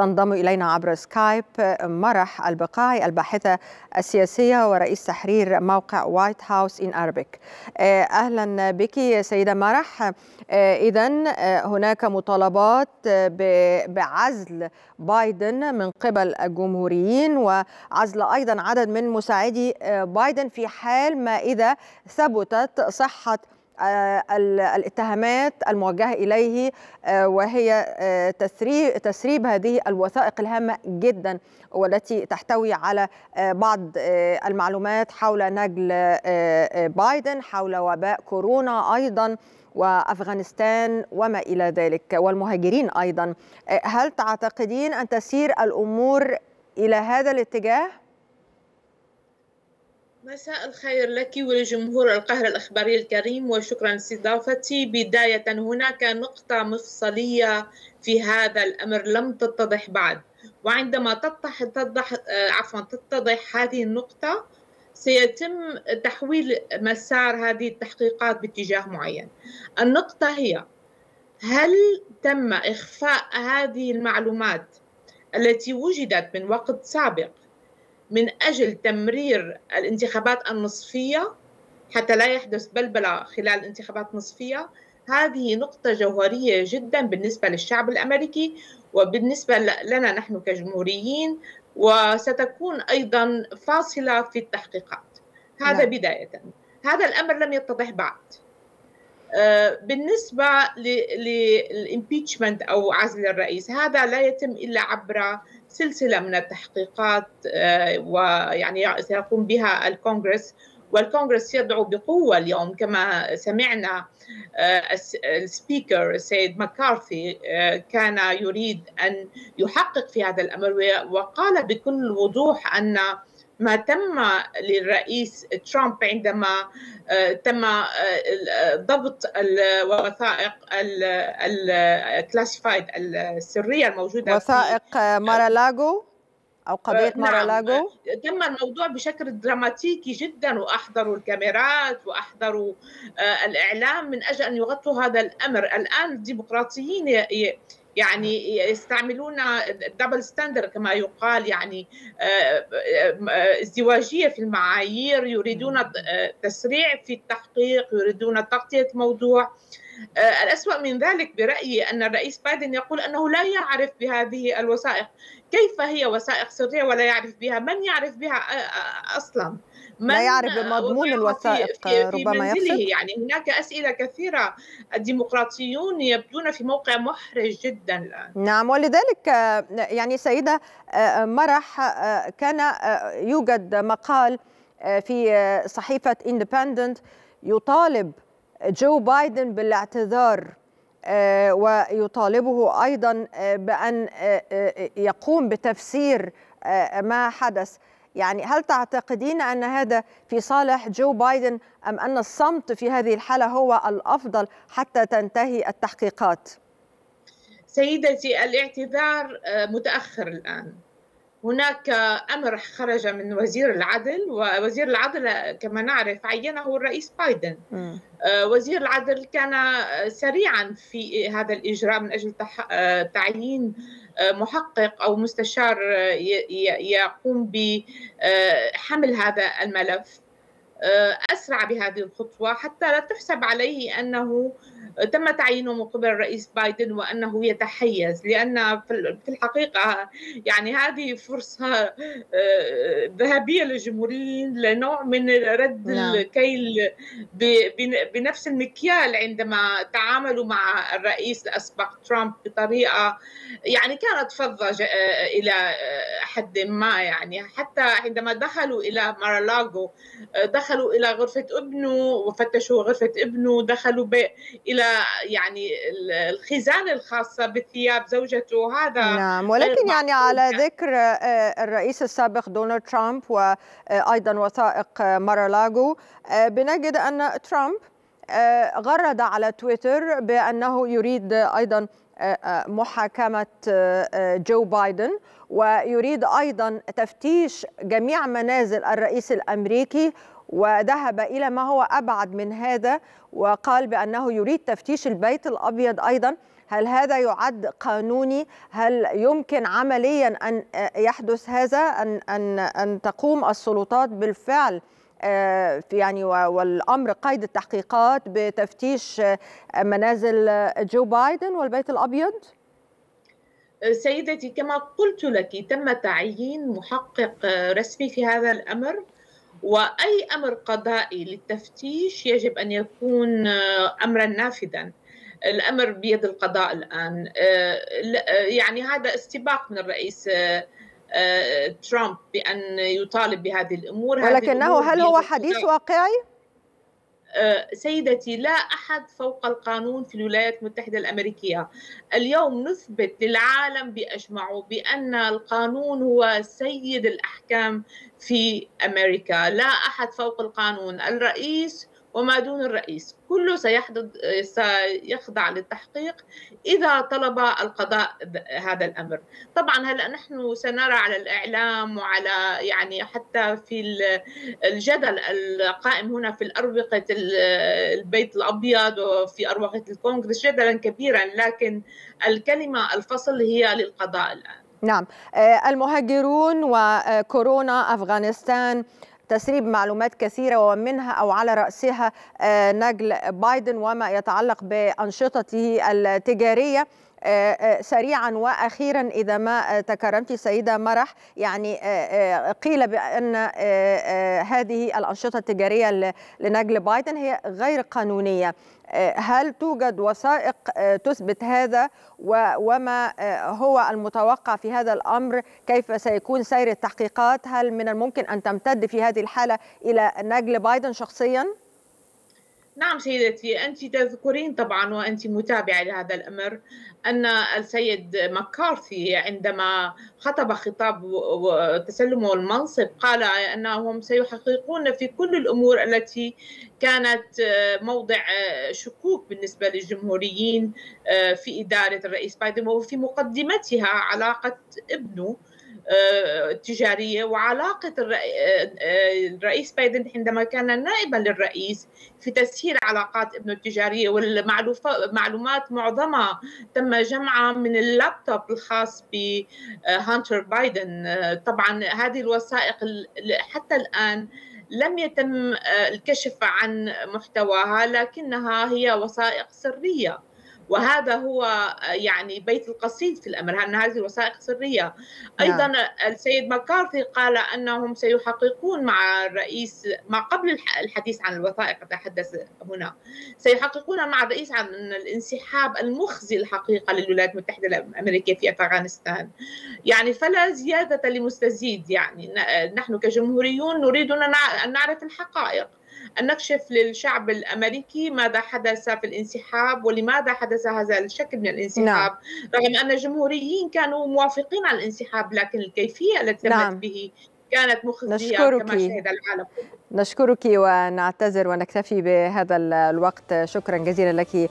تنضم إلينا عبر سكايب مرح البقاعي الباحثة السياسية ورئيس تحرير موقع وايت هاوس إن أرابيك. أهلا بك سيدة مرح. إذن هناك مطالبات بعزل بايدن من قبل الجمهوريين وعزل أيضا عدد من مساعدي بايدن في حال ما إذا ثبتت صحة الاتهامات الموجهة إليه، وهي تسريب هذه الوثائق الهامة جدا والتي تحتوي على بعض المعلومات حول نجل بايدن، حول وباء كورونا أيضا وأفغانستان وما إلى ذلك والمهاجرين أيضا. هل تعتقدين أن تسير الأمور إلى هذا الاتجاه؟ مساء الخير لك ولجمهور القاهرة الإخباري الكريم، وشكرا لاستضافتي. بداية هناك نقطة مفصلية في هذا الأمر لم تتضح بعد، وعندما تتضح هذه النقطة سيتم تحويل مسار هذه التحقيقات باتجاه معين. النقطة هي: هل تم إخفاء هذه المعلومات التي وجدت من وقت سابق من أجل تمرير الانتخابات النصفية حتى لا يحدث بلبلة خلال الانتخابات النصفية؟ هذه نقطة جوهرية جدا بالنسبة للشعب الأمريكي وبالنسبة لنا نحن كجمهوريين، وستكون أيضا فاصلة في التحقيقات. هذا بداية. هذا الأمر لم يتضح بعد. بالنسبة للإمبيتشمنت أو عزل الرئيس، هذا لا يتم إلا عبر سلسلة من التحقيقات، ويعني سيقوم بها الكونغرس، والكونغرس يدعو بقوة اليوم كما سمعنا. السبيكر السيد مكارثي كان يريد أن يحقق في هذا الأمر، وقال بكل وضوح أن ما تم للرئيس ترامب عندما تم ضبط الوثائق الكلاسيفايد السرية الموجودة، وثائق مارالاغو أو قضية مارالاغو. تم الموضوع بشكل دراماتيكي جدا، وأحضروا الكاميرات وأحضروا الإعلام من أجل أن يغطوا هذا الأمر. الآن الديمقراطيين يعني يستعملون دبل ستاندر كما يقال، يعني ازدواجية في المعايير، يريدون تسريع في التحقيق، يريدون تغطية موضوع. الأسوأ من ذلك برأيي أن الرئيس بايدن يقول أنه لا يعرف بهذه الوثائق. كيف هي وثائق سرية ولا يعرف بها؟ من يعرف بها أصلا؟ من لا يعرف بمضمون الوثائق ربما يقصد؟ يعني هناك أسئلة كثيرة. الديمقراطيون يبدون في موقع محرج جدا الآن. نعم، ولذلك يعني سيدة مرح كان يوجد مقال في صحيفة اندبندنت يطالب جو بايدن بالاعتذار، ويطالبه أيضا بأن يقوم بتفسير ما حدث. يعني هل تعتقدين أن هذا في صالح جو بايدن أم أن الصمت في هذه الحالة هو الأفضل حتى تنتهي التحقيقات؟ سيدتي، الاعتذار متأخر الآن. هناك أمر خرج من وزير العدل، ووزير العدل كما نعرف عينه الرئيس بايدن. وزير العدل كان سريعا في هذا الإجراء من أجل تعيين محقق أو مستشار يقوم بحمل هذا الملف. أسرع بهذه الخطوة حتى لا تحسب عليه أنه تم تعيينه من قبل الرئيس بايدن وأنه يتحيز، لأن في الحقيقة يعني هذه فرصة ذهبية للجمهوريين لنوع من رد الكيل بنفس المكيال عندما تعاملوا مع الرئيس الأسبق ترامب بطريقة يعني كانت فظة إلى حد ما. يعني حتى عندما دخلوا إلى مارالاغو دخلوا إلى غرفة ابنه وفتشوا غرفة ابنه، دخلوا إلى يعني الخزانة الخاصة بثياب زوجته. هذا نعم، ولكن يعني على ذكر الرئيس السابق دونالد ترامب وأيضا وثائق مارالاغو، بنجد أن ترامب غرد على تويتر بأنه يريد أيضا محاكمة جو بايدن، ويريد أيضا تفتيش جميع منازل الرئيس الأمريكي، وذهب إلى ما هو أبعد من هذا وقال بأنه يريد تفتيش البيت الأبيض أيضا. هل هذا يعد قانوني؟ هل يمكن عمليا أن يحدث هذا، أن تقوم السلطات بالفعل يعني والأمر قيد التحقيقات بتفتيش منازل جو بايدن والبيت الأبيض؟ سيدتي، كما قلت لك تم تعيين محقق رسمي في هذا الأمر، وأي أمر قضائي للتفتيش يجب أن يكون أمرا نافذا. الأمر بيد القضاء الآن. يعني هذا استباق من الرئيس ترامب بأن يطالب بهذه الأمور. ولكنه هل هو حديث واقعي؟ سيدتي، لا أحد فوق القانون في الولايات المتحدة الأمريكية. اليوم نثبت للعالم بأجمعه بأن القانون هو سيد الأحكام في أمريكا. لا أحد فوق القانون. الرئيس وما دون الرئيس كله سيخضع للتحقيق إذا طلب القضاء هذا الأمر. طبعا هلأ نحن سنرى على الإعلام وعلى يعني حتى في الجدل القائم هنا في أروقة البيت الأبيض وفي أروقة الكونغرس جدلا كبيرا، لكن الكلمة الفصل هي للقضاء الآن. نعم. المهاجرون وكورونا، أفغانستان، تسريب معلومات كثيرة ومنها أو على رأسها نجل بايدن وما يتعلق بأنشطته التجارية. سريعا وأخيرا إذا ما تكرمتي سيدة مرح، يعني قيل بأن هذه الأنشطة التجارية لنجل بايدن هي غير قانونية. هل توجد وثائق تثبت هذا؟ وما هو المتوقع في هذا الأمر؟ كيف سيكون سير التحقيقات؟ هل من الممكن أن تمتد في هذه الحالة إلى نجل بايدن شخصيا؟ نعم سيدتي، أنت تذكرين طبعا وأنت متابعة لهذا الأمر أن السيد مكارثي عندما خطب خطاب تسلمه المنصب قال أنهم سيحققون في كل الأمور التي كانت موضع شكوك بالنسبة للجمهوريين في إدارة الرئيس بايدن، وفي مقدمتها علاقة ابنه التجارية وعلاقة الرئيس بايدن عندما كان نائبا للرئيس في تسهيل علاقات ابنه التجارية. والمعلومات معظمها تم جمعها من اللابتوب الخاص بهانتر بايدن. طبعا هذه الوثائق حتى الآن لم يتم الكشف عن محتواها، لكنها هي وثائق سرية، وهذا هو يعني بيت القصيد في الأمر، أن هذه الوثائق سرية. أيضا السيد مكارثي قال أنهم سيحققون مع الرئيس، ما قبل الحديث عن الوثائق أتحدث هنا، سيحققون مع الرئيس عن الانسحاب المخزي الحقيقة للولايات المتحدة الأمريكية في أفغانستان. يعني فلا زيادة لمستزيد. يعني نحن كجمهوريون نريد أن نعرف الحقائق، أن نكشف للشعب الأمريكي ماذا حدث في الانسحاب ولماذا حدث هذا الشكل من الانسحاب. رغم أن الجمهوريين كانوا موافقين على الانسحاب، لكن الكيفية التي تمت به كانت مخزية كما شهد العالم. نشكرك ونعتذر ونكتفي بهذا الوقت. شكرا جزيلا لك